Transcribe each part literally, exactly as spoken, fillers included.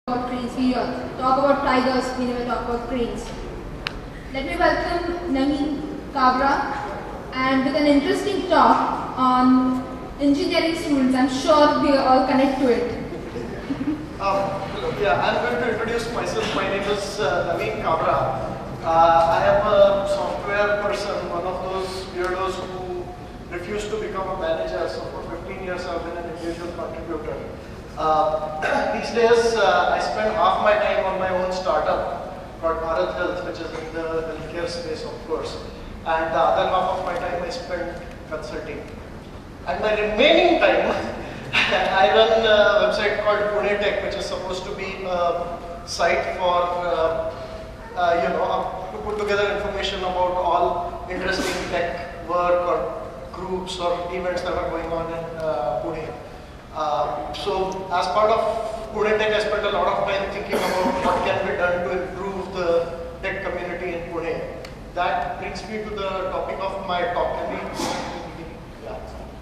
about trees, we talk about tigers, we never talk about cranes. Let me welcome Naveen Kabra, and with an interesting talk on engineering students. I'm sure we all connect to it. Um, yeah, I'm going to introduce myself. My name is uh, Naveen Kabra. Uh, I am a software person, one of those weirdos who refuse to become a manager. So for fifteen years I've been an individual contributor. Uh, these days uh, I spend half my time on my own startup called Bharat Health, which is in the healthcare space, of course. And the other half of my time I spend consulting. And my remaining time, I run a website called Pune Tech, which is supposed to be a site for, uh, uh, you know, uh, to put together information about all interesting tech work or groups or events that are going on in uh, Pune. Uh, so, as part of Pune Tech, I spent a lot of time thinking about what can be done to improve the tech community in Pune. That brings me to the topic of my talk. Can we? Yeah.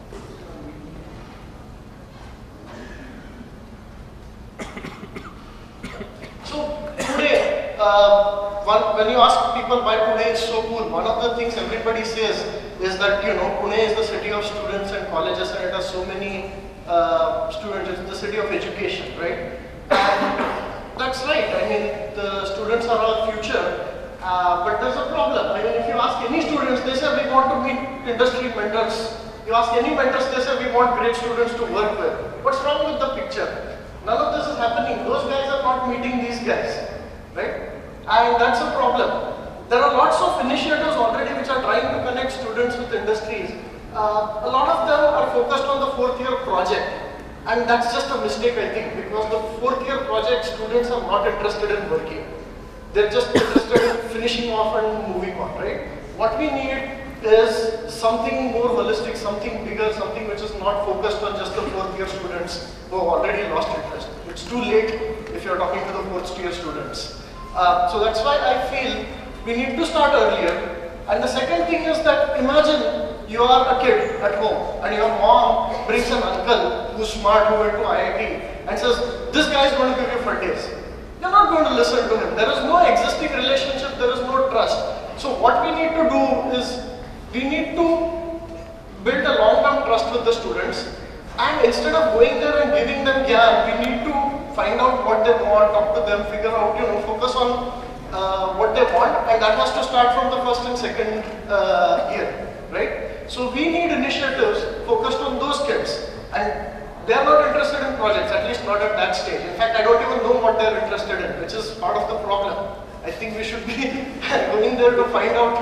So today, uh, one, when you ask people why Pune is so cool, one of the things everybody says is that, you know, Pune is the city of students and colleges, and it has so many uh, students. It's the city of education, right? And that's right. I mean, the students are our future, uh, but there's a problem. I mean, if you ask any students, they say we want to meet industry mentors. You ask any mentors, they say we want great students to work with. What's wrong with the picture? None of this is happening. Those guys are not meeting these guys, right? And that's a problem. There are lots of initiatives already which are trying to connect students with industries. Uh, a lot of them are focused on the fourth year project. And that's just a mistake, I think, because the fourth year project students are not interested in working. They're just interested in finishing off and moving on, right? What we need is something more holistic, something bigger, something which is not focused on just the fourth year students who have already lost interest. It's too late if you're talking to the fourth year students. Uh, so that's why I feel we need to start earlier. And the second thing is that imagine you are a kid at home and your mom brings an uncle who's smart, who went to I I T and says, this guy is going to give you fun days. You're not going to listen to him. There is no existing relationship, there is no trust. So what we need to do is we need to build a long-term trust with the students, and instead of going there and giving them gyan, we need to find out what they want, talk to them, figure out, you know, focus on uh, what they want, and that has to start from the first and second uh, year, right? So we need initiatives focused on those kids, and they are not interested in projects, at least not at that stage. In fact, I don't even know what they are interested in, which is part of the problem. I think we should be going there to find out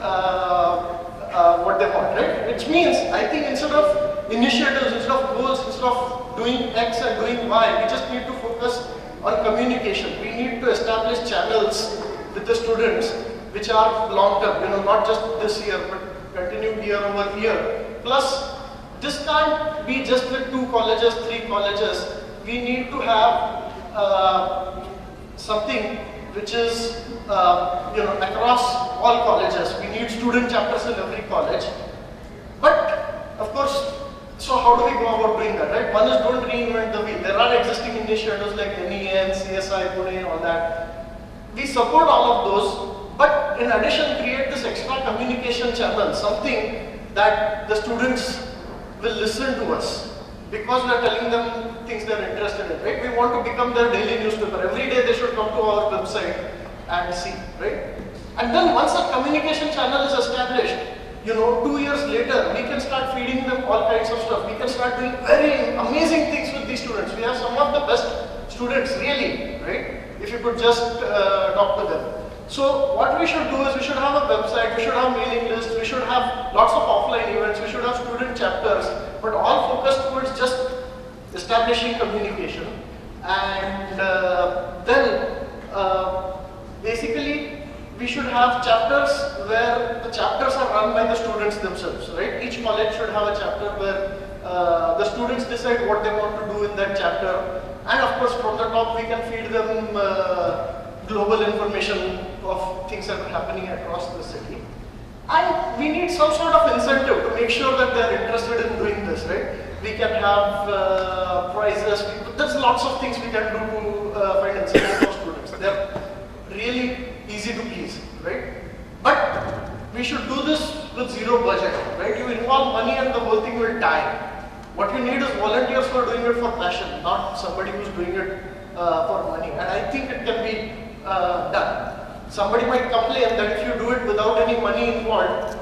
uh, Uh, what they want, right? Which means, I think instead of initiatives, instead of goals, instead of doing X and doing Y, we just need to focus on communication. We need to establish channels with the students which are long-term, you know, not just this year, but continue year over year. Plus, this can't be just with two colleges, three colleges. We need to have uh, something which is, uh, you know, across all colleges. We need student chapters in every college. But, of course, so how do we go about doing that, right? One is don't reinvent the wheel. There are existing initiatives like N E N, C S I, Pune, all that. We support all of those, but in addition, create this extra communication channel, something that the students will listen to us. Because we are telling them things they are interested in, right? We want to become their daily newspaper. Every day they should come to our website and see, right? And then once a communication channel is established, you know, two years later, we can start feeding them all kinds of stuff. We can start doing very amazing things with these students. We have some of the best students, really, right? If you could just uh, talk to them. So what we should do is we should have a website, we should have mailing lists, we should have lots of offline events, we should have student chapters, but all focused towards just establishing communication. And uh, then uh, basically we should have chapters where the chapters are run by the students themselves, right? Each college should have a chapter where uh, the students decide what they want to do in that chapter. And of course from the top we can feed them uh, global information of things that are happening across the city. And we need some sort of incentive to make sure that they are interested in doing this, right? We can have uh, prizes, there's lots of things we can do to uh, find zero budget, right? You involve money and the whole thing will die. What you need is volunteers who are doing it for passion, not somebody who's doing it uh, for money. And I think it can be uh, done. Somebody might complain that if you do it without any money involved,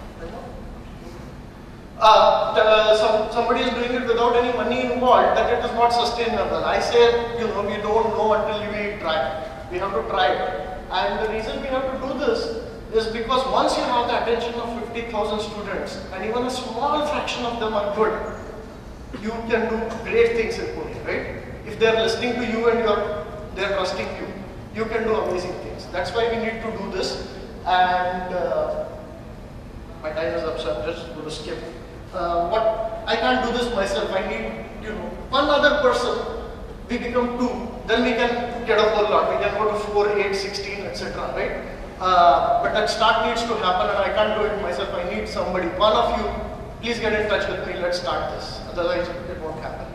uh, the, some, somebody is doing it without any money involved, that it is not sustainable. I say, you know, we don't know until we try. We have to try it. And the reason we have to do this is because once you have the attention of fifty thousand students, and even a small fraction of them are good, you can do great things in Pune, right? If they are listening to you and you're, they're trusting you, you can do amazing things. That's why we need to do this. And uh, my time is up, so I'm just going to skip. Uh, what I can't do this myself. I need, you know, one other person. We become two, then we can get a whole lot. We can go to four, eight, sixteen, et cetera. Right? Uh, but that start needs to happen, and I can't do it myself. I need somebody. One of you, please get in touch with me. Let's start this. Otherwise, it won't happen.